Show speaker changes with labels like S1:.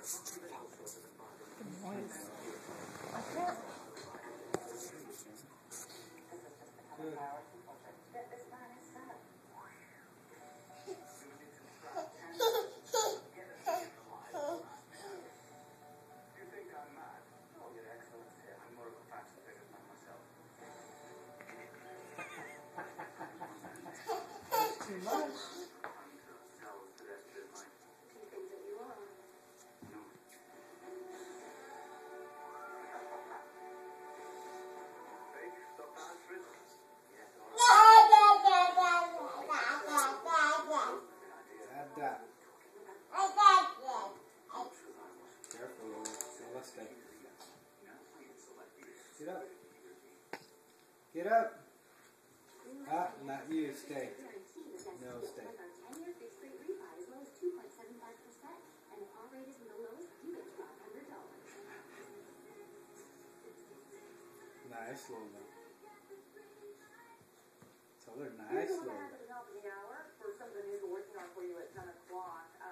S1: noise. I can't.
S2: Good.
S1: Too much.
S2: Careful, Lola. Stay. Get up. Get up. Ah, not you. Stay. No, stay. Nice, Lola. Tell her nice, Lola.